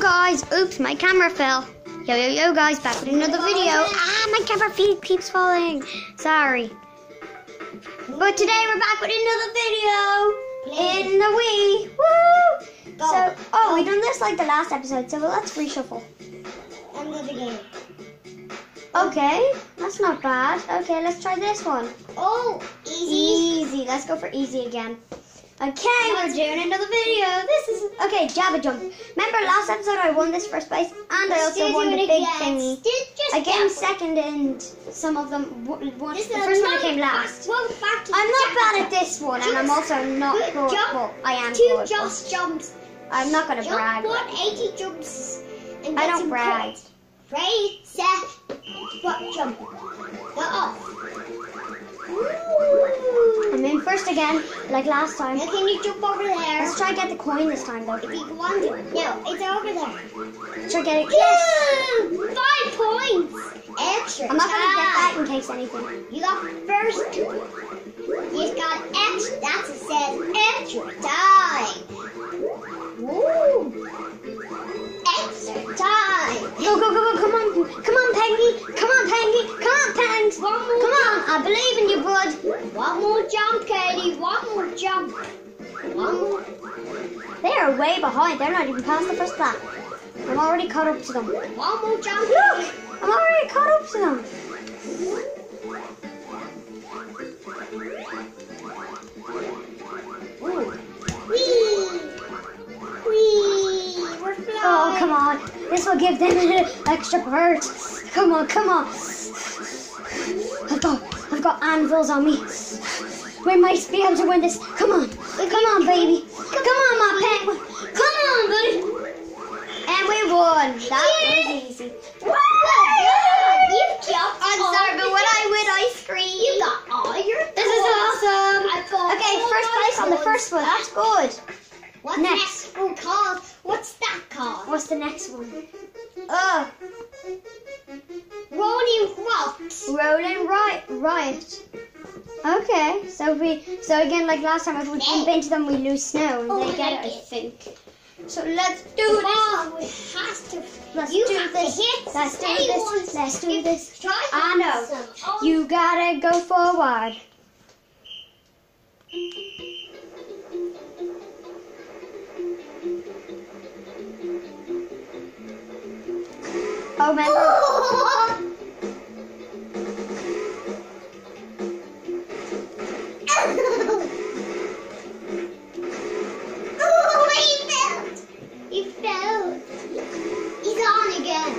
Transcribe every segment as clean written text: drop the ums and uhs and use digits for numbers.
guys, oops, my camera fell. Yo guys, back with another video. My camera keeps falling. Sorry. But today we're back with another video in the Wii. Woo! So, we done this like the last episode, so let's reshuffle. End of the game. Okay, that's not bad. Okay, let's try this one. Oh, easy. Easy, let's go for easy again. Okay, we're doing another video. Okay, Java Jump. Remember last episode I won this first place and I also won the big thingy. I came second in some of them. The first one I came last. I'm not bad at this one and I'm also not good. Well, I am good. Just jumps. I'm not going to brag. 180 jumps. And I don't brag. Ready, set, jump. Go off. I'm in first again, like last time. Now can you jump over there? Let's try to get the coin this time, though. If you want to. No, it's over there. Let's try to get it. Yes! 5 points. Extra. I'm not going to get that in case anything. You got first. You got extra. That's it says extra time. Woo! Extra time. Go. Come on, Pengy. Come on, Pangs. Come on, I believe in you, bud. One more jump, Katie. One more jump. One more. They are way behind. They're not even past the first lap. I'm already caught up to them. One more jump. Look, I'm already caught up to them. We're flying. Oh, come on. This will give them an extra part. Come on. I've got anvils on me. We might be able to win this. Come on, baby. Come on, my penguin. Come on, buddy. And we won. That was easy. You jumped. I'm sorry, but when I win ice cream, You got all your this is awesome. I got Okay, all first my place on the toys. first one. That's good. What's Next. next one called? What's that called? What's the next one? Rolling Rocks. Rolling Riot. Okay, so again, like last time, if we bump into them, we lose snow, and they get it, I think. So let's do this. Let's do this. I know. You gotta go forward. Oh man. He fell. He's on again.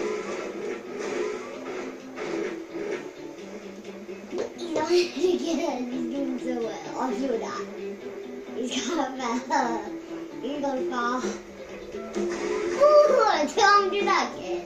He's on again. He's doing so well. I'll do that. He's gonna fall. He's gonna fall. Ooh, tell him to do that again.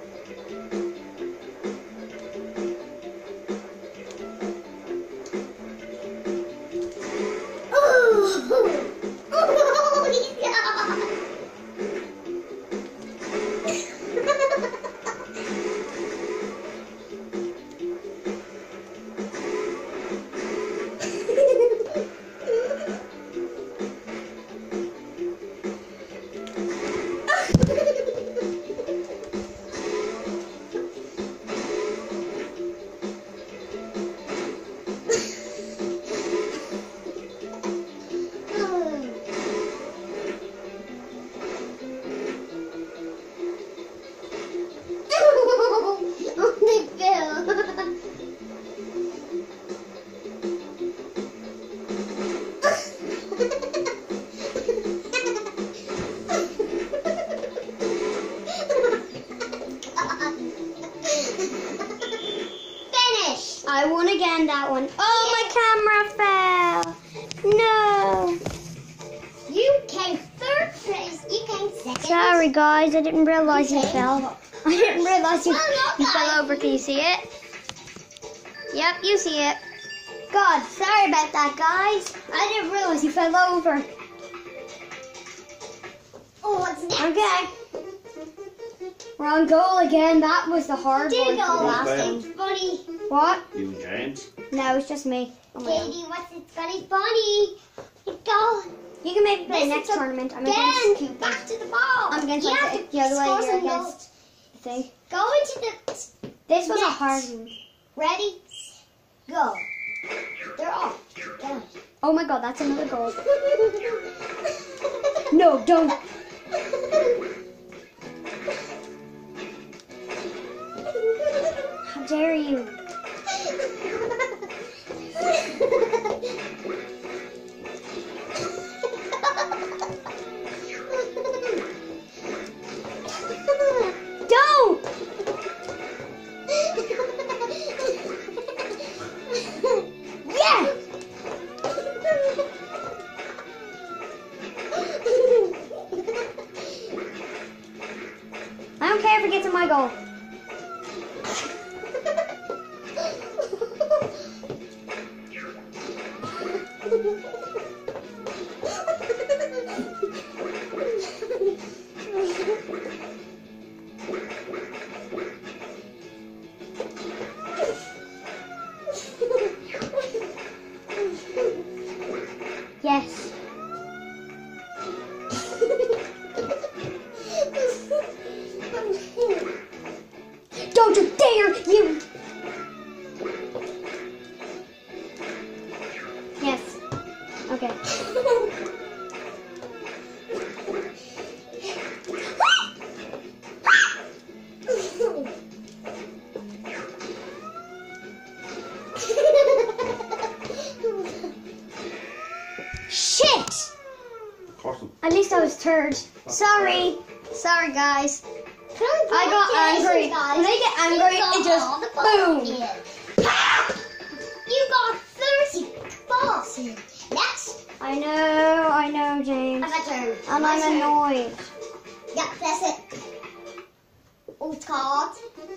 I won again that one. Oh, my camera fell. No. You came third place. You came second. Sorry, guys. I didn't realize you fell. I didn't realize you fell over. Can you see it? Yep, you see it. God, sorry about that, guys. I didn't realize you fell over. Oh, what's next? Okay. We're on goal again. That was the hard one. Diggle. Last It's one. funny. What? You and James? No, it's just me. Oh my God. Katie, what's it's funny? Funny. Go. You can maybe play next tournament. I'm against Then back to the ball. I'm against You like have to the other way. score You're some against goals. the thing. Go into the This was a net. hard one. Ready? Go. They're off. Get on. Oh my god, that's another goal. No, don't. How dare you? Don't! Yeah! I don't care if it gets in my goal. Yes. Don't you dare, you! Yes. Okay. Shit! At least I was third. Sorry. Sorry, guys. I got angry. When I get angry, it just boom. You got 30 balls. Next. I know, James. Have a turn. And I'm annoyed. Yeah, that's it. Oh, it's called.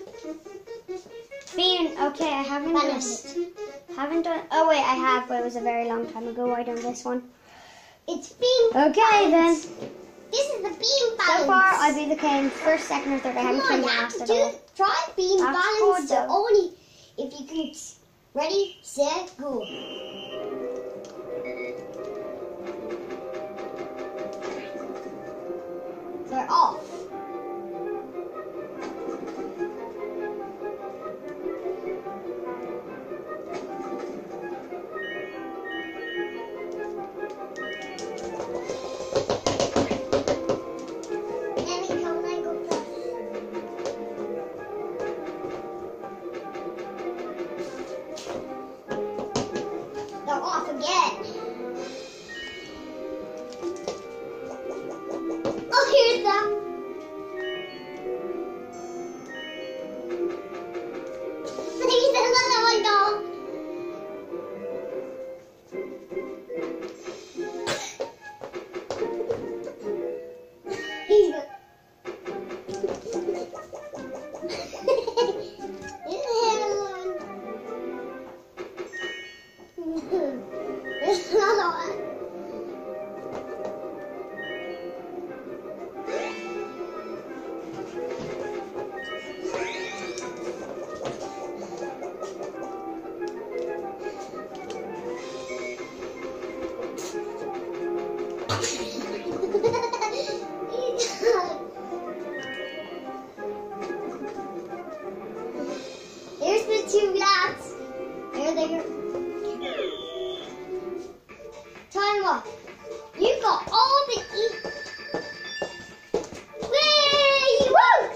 Being okay, I haven't done. Oh wait, I have, but it was a very long time ago. I done this one. It's bean Okay balance. then. This is the bean balance. So far, I became first, second, or third. I haven't been last at all. Try bean That's balance. good, So though. only if you can. Ready, set, go. They're off. They're off again. Oh, here's them. Please, another one go. He's There's another one. Here's the two lads. There they go. Time up. You got all the Woo!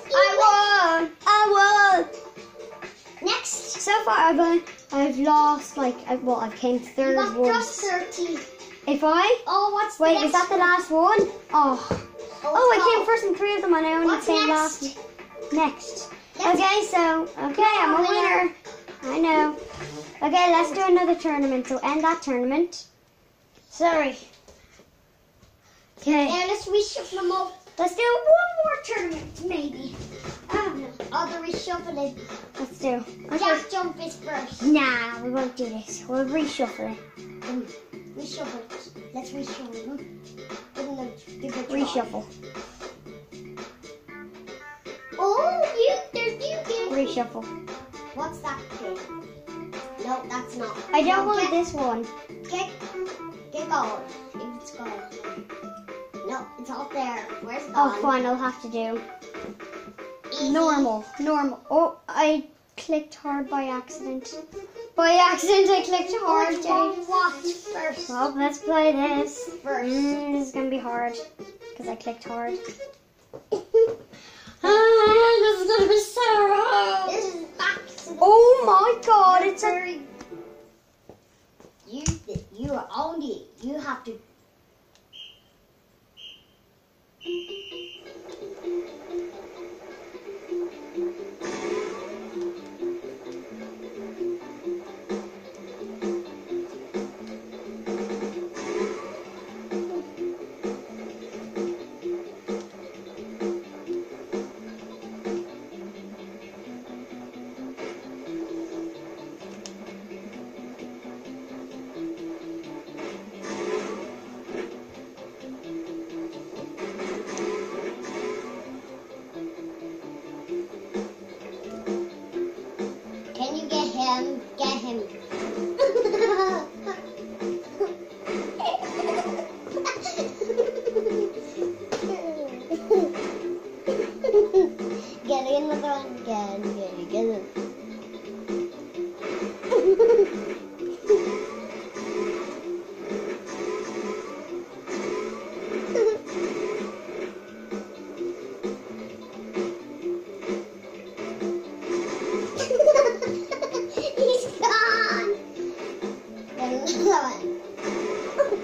I won. Next. So far, I've lost I've came You third got once. just 30. If I Oh, what's wait, the is next that the last one? Oh, I came go. first in 3 of them, and I only What's came next? last. Next. Next. Okay, I'm a winner. I know. Okay, let's do another tournament. So end that tournament. Sorry. Okay. And let's reshuffle them up. Let's do one more tournament, maybe. I don't know. Oh, the reshuffling. Let's do. Okay. Jack jump is first. Nah, we won't do this. We'll reshuffle it. Reshuffle. Let's reshuffle them. Give them the good try. Reshuffle. Oh, there's you game. Reshuffle. What's that game? No, that's not. I don't want Get- this one. Get going. It's going. It's up there. Where's Oh, gone? fine, I'll have to do Easy. normal. Oh, I clicked hard by accident. By accident, I clicked hard, Which Jade. one watch first? Well, let's play this. First. This is gonna be hard because I clicked hard. This This is gonna be so hard. is accident. Oh my God! It's a. You owned it. You have to. Can you get him? Get him. Get another one. Get him. He's gone. Get another one.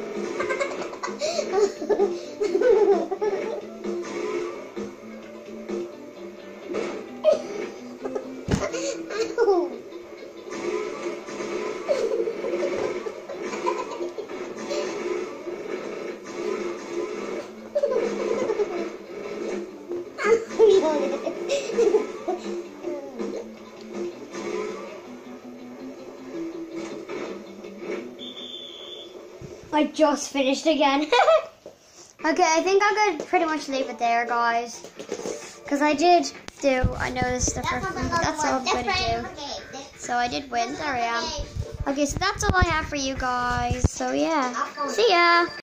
Ow. I just finished again. Okay, I think I'm gonna pretty much leave it there, guys. Because I did do. I know this is the first one, but that's all I'm gonna do. So I did win. There I am. Okay, so that's all I have for you guys. So yeah. See ya.